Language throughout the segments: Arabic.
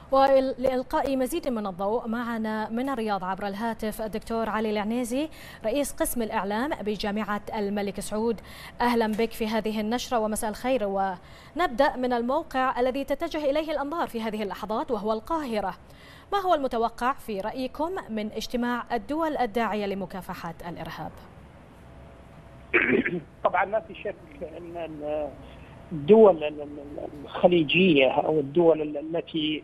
ولإلقاء مزيد من الضوء معنا من الرياض عبر الهاتف الدكتور علي العنيزي رئيس قسم الإعلام بجامعة الملك سعود. أهلا بك في هذه النشرة ومساء الخير. ونبدأ من الموقع الذي تتجه إليه الأنظار في هذه اللحظات وهو القاهرة. ما هو المتوقع في رأيكم من اجتماع الدول الداعية لمكافحة الإرهاب؟ طبعا ما في شك أن الدول الخليجية أو الدول التي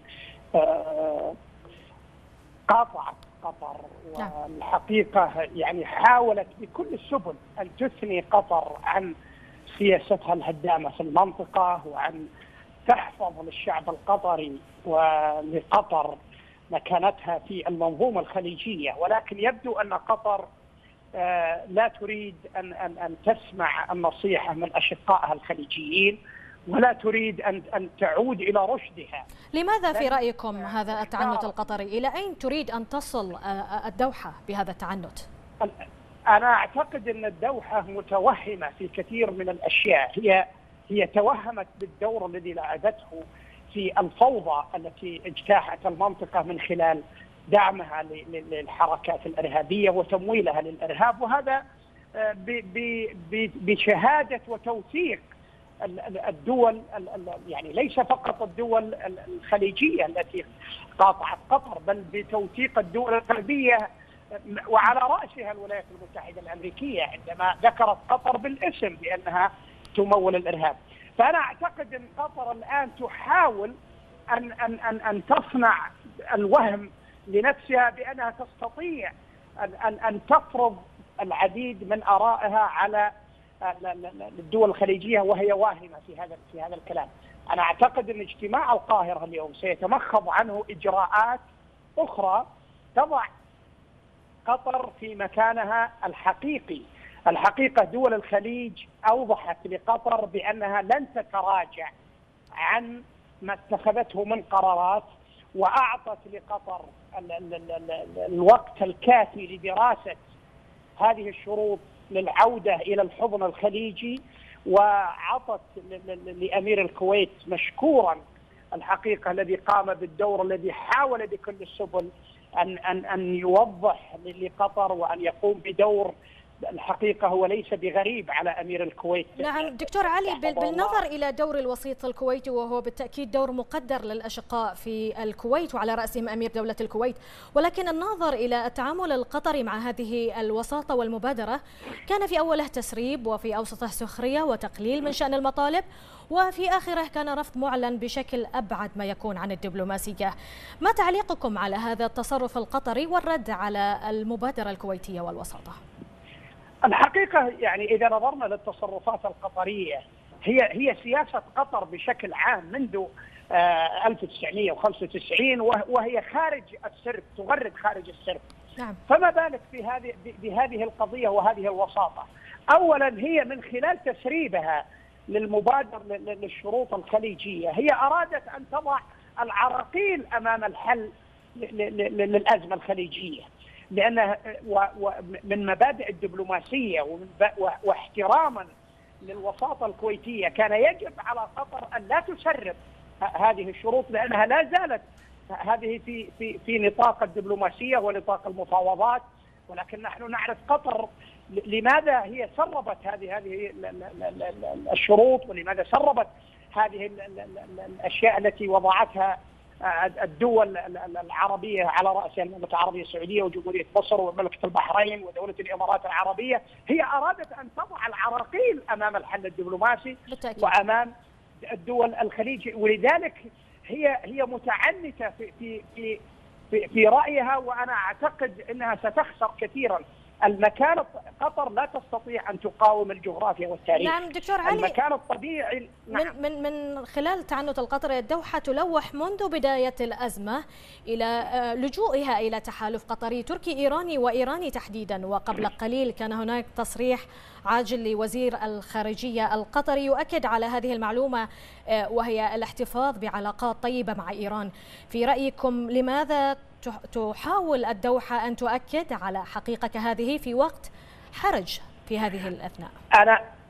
قاطعت قطر والحقيقة يعني حاولت بكل السبل أن تثني قطر عن سياستها الهدامة في المنطقة وأن تحفظ للشعب القطري ولقطر مكانتها في المنظومة الخليجية، ولكن يبدو أن قطر لا تريد أن تسمع النصيحة من أشقائها الخليجيين ولا تريد أن تعود إلى رشدها. لماذا في رأيكم هذا التعنت القطري؟ إلى أين تريد أن تصل الدوحة بهذا التعنت؟ أنا أعتقد أن الدوحة متوهمة في كثير من الأشياء. هي توهمت بالدور الذي لعبته في الفوضى التي اجتاحت المنطقة من خلال دعمها للحركات الإرهابية وتمويلها للإرهاب، وهذا بشهادة وتوثيق الدول، يعني ليس فقط الدول الخليجية التي قاطعت قطر بل بتوثيق الدول الغربية وعلى رأسها الولايات المتحدة الأمريكية عندما ذكرت قطر بالاسم بأنها تمول الإرهاب. فأنا أعتقد أن قطر الآن تحاول أن تصنع الوهم لنفسها بأنها تستطيع أن تفرض العديد من آرائها على الدول الخليجية وهي واهمة في هذا الكلام. أنا أعتقد أن اجتماع القاهرة اليوم سيتمخض عنه إجراءات أخرى تضع قطر في مكانها الحقيقي. الحقيقة دول الخليج أوضحت لقطر بأنها لن تتراجع عن ما اتخذته من قرارات، وأعطت لقطر الوقت الكافي لدراسة هذه الشروط للعودة إلى الحضن الخليجي، وعطت لأمير الكويت مشكورا الحقيقة الذي قام بالدور الذي حاول بكل السبل أن يوضح لقطر وأن يقوم بدور الحقيقة هو ليس بغريب على أمير الكويت. نعم دكتور علي، بالنظر إلى دور الوسيط الكويتي وهو بالتأكيد دور مقدر للأشقاء في الكويت وعلى رأسهم أمير دولة الكويت، ولكن الناظر إلى التعامل القطري مع هذه الوساطة والمبادرة كان في أوله تسريب وفي أوسطه سخرية وتقليل من شأن المطالب، وفي آخره كان رفض معلن بشكل أبعد ما يكون عن الدبلوماسية. ما تعليقكم على هذا التصرف القطري والرد على المبادرة الكويتية والوساطة؟ الحقيقة يعني إذا نظرنا للتصرفات القطرية هي سياسة قطر بشكل عام منذ 1995 وهي خارج السرب، تغرد خارج السرب. نعم. فما بالك بهذه القضية وهذه الوساطة؟ أولا هي من خلال تسريبها للمبادرة للشروط الخليجية هي أرادت أن تضع العراقيل أمام الحل للأزمة الخليجية، لأن من مبادئ الدبلوماسية واحتراما للوساطة الكويتية كان يجب على قطر أن لا تسرب هذه الشروط، لأنها لا زالت هذه في نطاق الدبلوماسية ونطاق المفاوضات. ولكن نحن نعرف قطر لماذا هي سربت هذه الشروط ولماذا سربت هذه الأشياء التي وضعتها الدول العربية على رأسها المملكة العربية السعودية وجمهورية مصر ومملكة البحرين ودولة الإمارات العربية. هي أرادت أن تضع العراقيل أمام الحل الدبلوماسي بالتأكيد. وأمام الدول الخليج، ولذلك هي متعنتة في رأيها، وأنا أعتقد أنها ستخسر كثيرا. المكان قطر لا تستطيع أن تقاوم الجغرافيا والتاريخ. نعم دكتور علي، المكان الطبيعي. نعم. من خلال التعنت القطري الدوحة تلوح منذ بداية الأزمة إلى لجوئها إلى تحالف قطري تركي إيراني وإيراني تحديدا، وقبل قليل كان هناك تصريح عاجل لوزير الخارجية القطري يؤكد على هذه المعلومة وهي الاحتفاظ بعلاقات طيبة مع إيران. في رأيكم لماذا تحاول الدوحة أن تؤكد على حقيقة هذه في وقت حرج في هذه الأثناء؟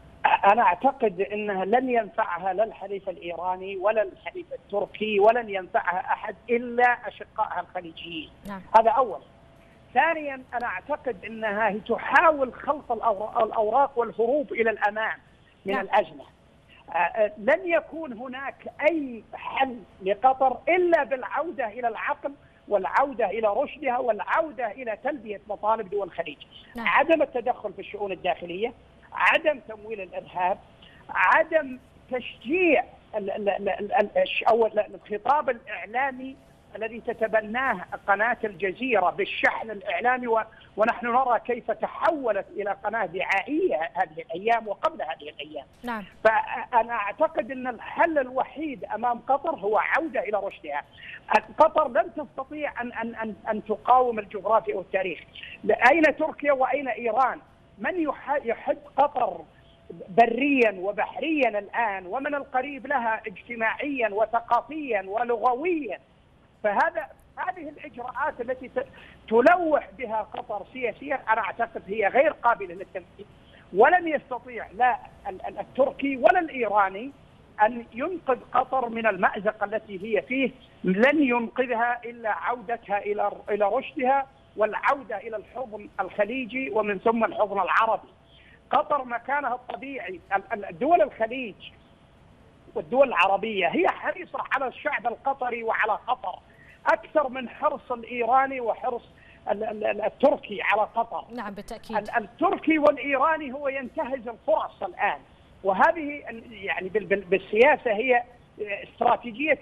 أنا أعتقد أنها لن ينفعها لا الحليف الإيراني ولا الحليف التركي، ولن ينفعها أحد إلا أشقائها الخليجيين. هذا أولا. ثانيا، أنا أعتقد أنها تحاول خلط الأوراق والهروب إلى الأمام من الأزمة. لن يكون هناك أي حل لقطر إلا بالعودة إلى العقل والعودة إلى رشدها والعودة إلى تلبية مطالب دول الخليج. عدم التدخل في الشؤون الداخلية، عدم تمويل الإرهاب، عدم تشجيع أو الخطاب الإعلامي الذي تتبناه قناة الجزيرة بالشحن الإعلامي، ونحن نرى كيف تحولت إلى قناة دعائية هذه الأيام وقبل هذه الأيام. فأنا أعتقد أن الحل الوحيد أمام قطر هو عودة إلى رشدها. قطر لن تستطيع أن تقاوم الجغرافيا والتاريخ. أين تركيا وأين إيران؟ من يحد قطر بريا وبحريا الآن، ومن القريب لها اجتماعيا وثقافيا ولغويا؟ هذه الإجراءات التي تلوح بها قطر سياسيا أنا أعتقد هي غير قابلة للتنفيذ، ولن يستطيع لا التركي ولا الإيراني أن ينقذ قطر من المأزق التي هي فيه. لن ينقذها إلا عودتها إلى رشدها والعودة إلى الحضن الخليجي ومن ثم الحضن العربي. قطر مكانها الطبيعي. الدول الخليج والدول العربية هي حريصة على الشعب القطري وعلى قطر أكثر من حرص الإيراني وحرص التركي على قطر. نعم بالتأكيد. التركي والإيراني هو ينتهز الفرص الآن، وهذه يعني بالسياسة هي استراتيجية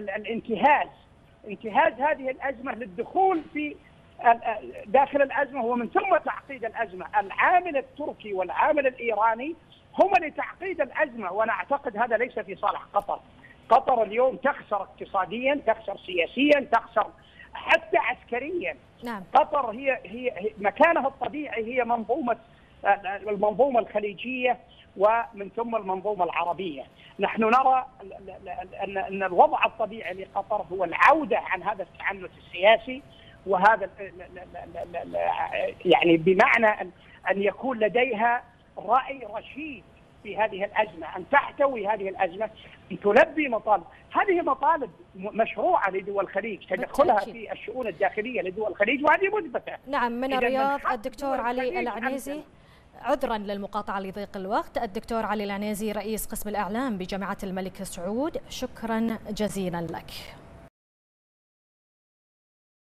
انتهاز هذه الأزمة للدخول في داخل الأزمة ومن ثم تعقيد الأزمة. العامل التركي والعامل الإيراني هما لتعقيد الأزمة، وأنا أعتقد هذا ليس في صالح قطر. قطر اليوم تخسر اقتصاديا، تخسر سياسيا، تخسر حتى عسكريا. قطر هي مكانها الطبيعي هي المنظومة الخليجية ومن ثم المنظومة العربية. نحن نرى أن الوضع الطبيعي لقطر هو العودة عن هذا التعنت السياسي، وهذا يعني بمعنى أن يكون لديها رأي رشيد في هذه الأزمة، أن تحتوي هذه الأزمة، أن تلبي مطالب. هذه مطالب مشروعة لدول الخليج، تدخلها في الشؤون الداخلية لدول الخليج، وهذه مثبتة. نعم. من الرياض الدكتور علي العنيزي، عذرا للمقاطعة لضيق الوقت، الدكتور علي العنيزي رئيس قسم الإعلام بجامعة الملك سعود، شكرا جزيلا لك.